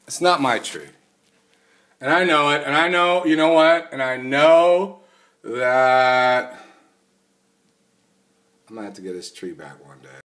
It's not my tree. And I know it, and I know, you know what? And I know that I'm gonna have to get this tree back one day.